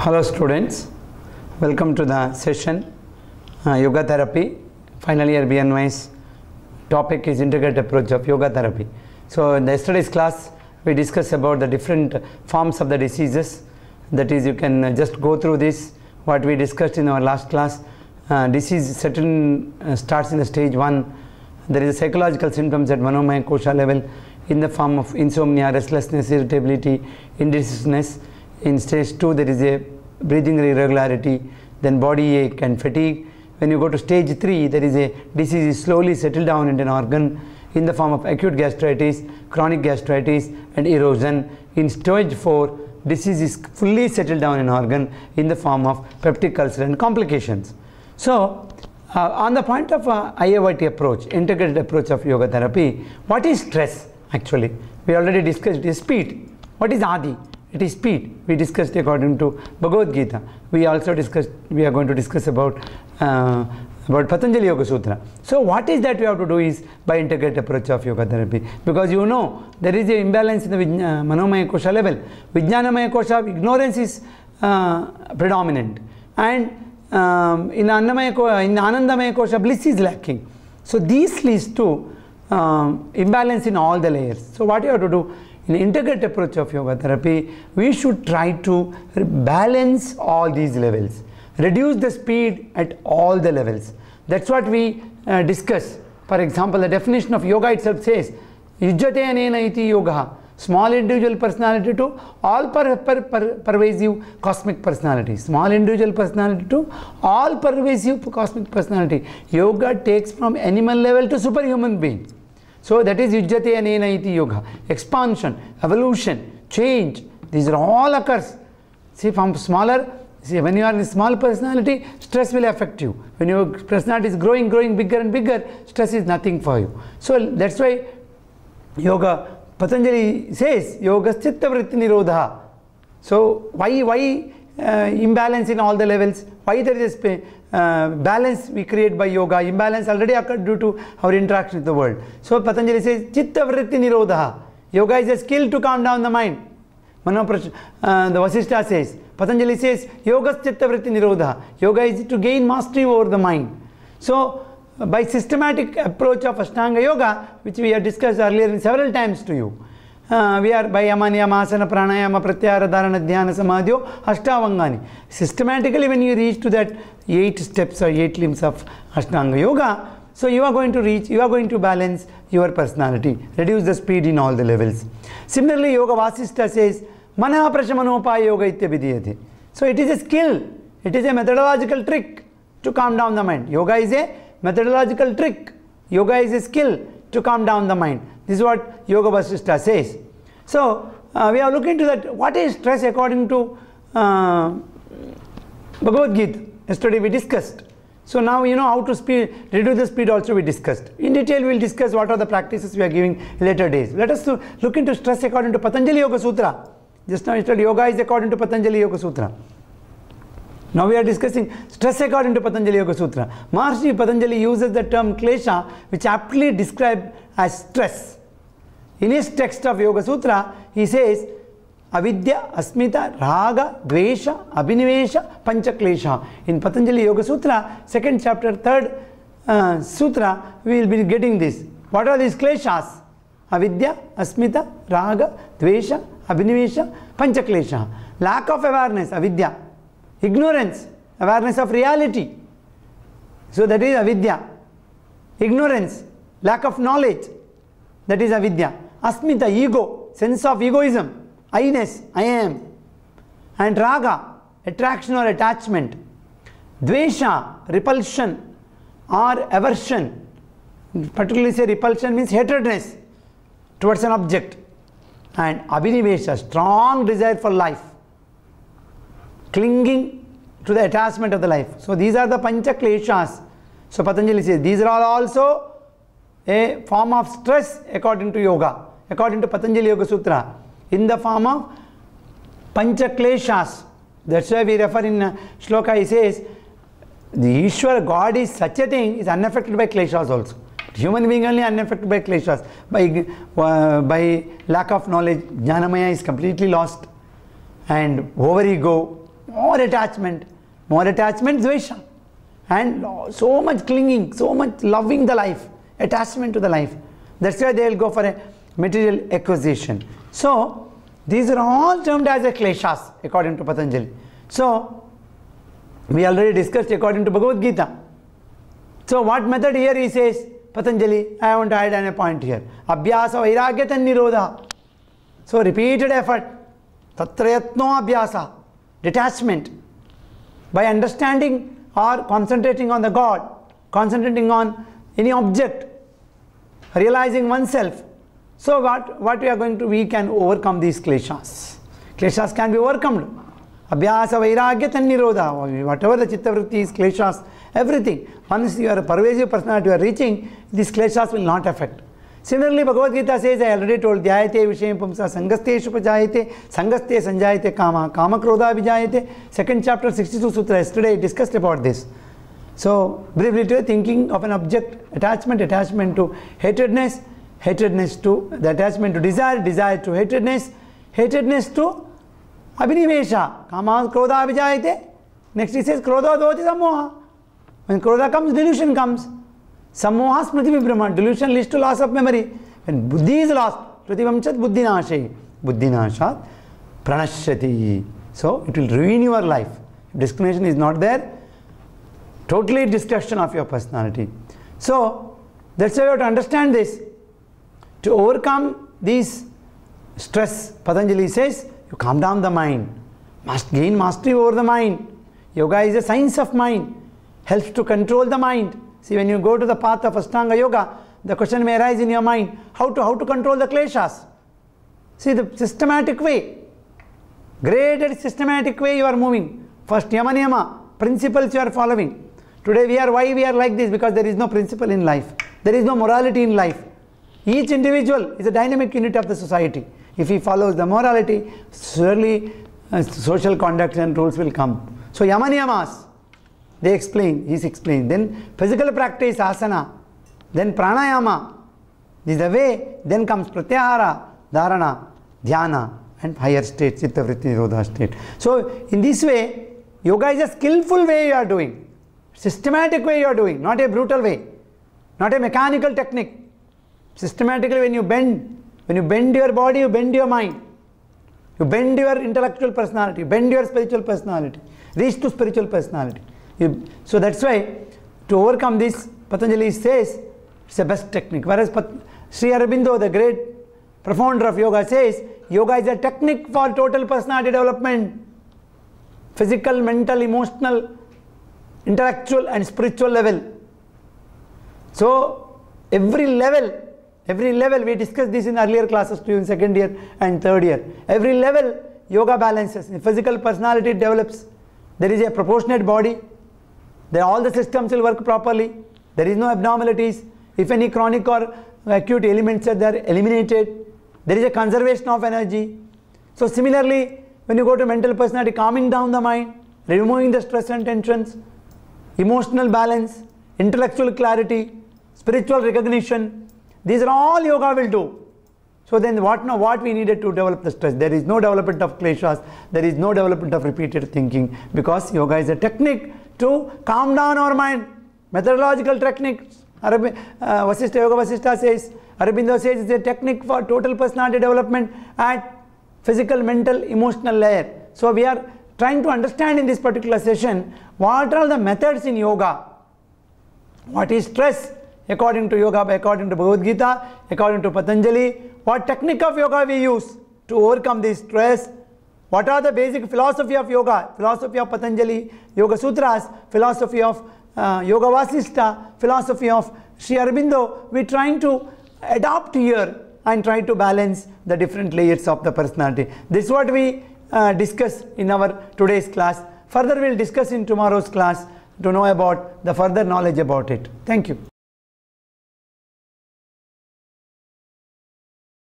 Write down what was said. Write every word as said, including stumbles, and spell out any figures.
Hello students, welcome to the session uh, Yoga Therapy. Final year B N Y's topic is integrated approach of yoga therapy. So in the yesterday's class we discussed about the different forms of the diseases. That is, you can uh, just go through this what we discussed in our last class. Uh, disease certain uh, starts in the stage one. There is a psychological symptoms at Manomaya Kosha level in the form of insomnia, restlessness, irritability, indecisiveness. In stage two there is a breathing irregularity, then body ache and fatigue. When you go to stage three, there is a disease is slowly settled down into an organ in the form of acute gastritis, chronic gastritis and erosion. In stage four, disease is fully settled down in organ in the form of peptic ulcer and complications. So uh, on the point of uh, I A Y T approach, integrated approach of yoga therapy, what is stress actually? We already discussed it is speed. What is Adi? It is speed. We discussed according to Bhagavad Gita. We also discussed, we are going to discuss about uh, about Patanjali Yoga Sutra. So what is that we have to do is by integrated approach of yoga therapy, because you know there is an imbalance in the uh, Manomaya Kosha level. Vijnanamaya Kosha, ignorance is uh, predominant, and um, in Annamaya Kosha, in Anandamaya Kosha, bliss is lacking. So these leads to um, imbalance in all the layers. So what you have to do? In integrated approach of yoga therapy, we should try to balance all these levels, reduce the speed at all the levels. That's what we uh, discuss. For example, the definition of yoga itself says, Yujjate anena iti yoga, small individual personality to all per, per, per, pervasive cosmic personality. Small individual personality to all pervasive cosmic personality. Yoga takes from animal level to superhuman being. So that is Yujjate anena iti yoga. Expansion, evolution, change, these are all occurs. See, from smaller, see, when you are in small personality, stress will affect you. When your personality is growing, growing bigger and bigger, stress is nothing for you. So that's why yoga, Patanjali says, yoga chitta vritti nirodha. So why, why uh, imbalance in all the levels? Why there is a uh, balance we create by yoga? Imbalance already occurred due to our interaction with the world. So Patanjali says, chitta vritti nirodha. Yoga is a skill to calm down the mind. Manoprash, uh, the Vasishtha says, Patanjali says, yoga chitta vritti nirodha. Yoga is to gain mastery over the mind. So by systematic approach of Ashtanga Yoga, which we have discussed earlier in several times to you, uh, we are by Yama, Niyama, Asana, Pranayama, Pratyahara, Dharana, Dhyana, Samadhyo, Ashtavangani. Systematically, when you reach to that eight steps or eight limbs of Ashtanga Yoga, so you are going to reach, you are going to balance your personality, reduce the speed in all the levels. Similarly, Yoga Vasishtha says, Manaha Prashamanopaya Yoga Ityabhidiyate. So it is a skill, it is a methodological trick to calm down the mind. Yoga is a methodological trick. Yoga is a skill to calm down the mind. This is what Yoga Vasishtha says. So uh, we are looking to that. What is stress according to uh, Bhagavad Gita? Yesterday we discussed. So now you know how to speed, reduce the speed also we discussed. In detail we will discuss what are the practices we are giving later days. Let us look into stress according to Patanjali Yoga Sutra. Just now we studied yoga is according to Patanjali Yoga Sutra. Now we are discussing stress according to Patanjali Yoga Sutra. Maharshi Patanjali uses the term klesha, which aptly described as stress. In his text of Yoga Sutra, he says, Avidya, Asmita, Raga, Dvesha, Abhinivesha, Pancha Klesha. In Patanjali Yoga Sutra, second chapter, third uh, sutra, we will be getting this. What are these kleshas? Avidya, Asmita, Raga, Dvesha, Abhinivesha, Pancha Klesha. Lack of awareness, avidya. Ignorance, awareness of reality. So that is avidya. Ignorance, lack of knowledge. That is avidya. Asmita, ego, sense of egoism, I-ness, I am. And raga, attraction or attachment. Dvesha, repulsion or aversion. Particularly say repulsion means hatredness towards an object. And abhinivesha, strong desire for life, clinging to the attachment of the life. So these are the pancha kleshas. So Patanjali says these are all also a form of stress according to yoga, according to Patanjali Yoga Sutra, in the form of pancha kleshas. That's why we refer in uh, shloka, he says the Ishwar, God is such a thing, is unaffected by kleshas also. Human being only unaffected by kleshas. By, uh, by lack of knowledge, Jnanamaya is completely lost, and over ego, more attachment, more attachment, dvesha, and so much clinging, so much loving the life, attachment to the life. That's why they will go for a material acquisition. So these are all termed as a kleshas according to Patanjali. So we already discussed according to Bhagavad Gita. So what method here he says, Patanjali, I want to add a point here. Abhyasa vairagyatan nirodha. So repeated effort, tatrayatno abhyasa, detachment, by understanding or concentrating on the God, concentrating on any object, realizing oneself. So what, what we are going to, we can overcome these kleshas. Kleshas can be overcome. Abhyasa vairagyatan nirodha, whatever the chitta vritti is, kleshas, everything. Once you are a pervasive personality, you are reaching, these kleshas will not affect. Similarly, Bhagavad Gita says, I already told, dhyayate vishayam pumsa sangaste shupajayate, sangaste sanjayate kama, kama krodha vijayate. Second chapter, sixty-two sutra, yesterday I discussed about this. So, briefly, thinking of an object, attachment, attachment to hatredness, hatredness to, the attachment to desire, desire to hatredness, hatredness to abhinivesha, kama krodha vijayate. Next he says, krodha dvoti sammoha. When krodha comes, delusion comes. Sammoha smriti vibhrama, delusion leads to loss of memory. When buddhi is lost, prativamchat buddhi nashe, buddhi nashat pranashyati. So it will ruin your life. If discrimination is not there, totally destruction of your personality. So that's why you have to understand this. To overcome these stress, Patanjali says, you calm down the mind, must gain mastery over the mind. Yoga is a science of mind, helps to control the mind. See, when you go to the path of Ashtanga Yoga, the question may arise in your mind, how to, how to control the kleshas. See, the systematic way, graded systematic way you are moving. First, yama niyama, principles you are following. Today we are, why we are like this? Because there is no principle in life. There is no morality in life. Each individual is a dynamic unit of the society. If he follows the morality, surely uh, social conduct and rules will come. So, yama niyamas, they explain, he is explained. Then physical practice, asana. Then pranayama. This is the way. Then comes pratyahara, dharana, dhyana, and higher state, chitta vritti nirodha state. So in this way, yoga is a skillful way you are doing. Systematic way you are doing, not a brutal way. Not a mechanical technique. Systematically, when you bend, when you bend your body, you bend your mind. You bend your intellectual personality, bend your spiritual personality, reach to spiritual personality. You, so that's why, to overcome this, Patanjali says, it's the best technique. Whereas Pat, Sri Aurobindo, the great profounder of yoga, says, yoga is a technique for total personality development. Physical, mental, emotional, intellectual and spiritual level. So, every level, every level, we discussed this in earlier classes too, in second year and third year. Every level, yoga balances. In physical personality develops. There is a proportionate body. Then all the systems will work properly. There is no abnormalities. If any chronic or acute elements are there, eliminated. There is a conservation of energy. So similarly, when you go to mental personality, calming down the mind, removing the stress and tensions, emotional balance, intellectual clarity, spiritual recognition, these are all yoga will do. So then what now what we needed to develop the stress? There is no development of kleshas, there is no development of repeated thinking, because yoga is a technique to calm down our mind. Methodological technique. Arabi, uh, Vasishtha Yoga Vasishtha says, Aurobindo says it's a technique for total personality development at physical, mental, emotional layer. So we are trying to understand in this particular session what are the methods in yoga. What is stress according to yoga, according to Bhagavad Gita, according to Patanjali. What technique of yoga we use to overcome this stress. What are the basic philosophy of yoga, philosophy of Patanjali, Yoga Sutras, philosophy of uh, Yoga Vasishtha, philosophy of Sri Aurobindo. We are trying to adopt here and try to balance the different layers of the personality. This is what we uh, discuss in our today's class. Further we will discuss in tomorrow's class to know about the further knowledge about it. Thank you.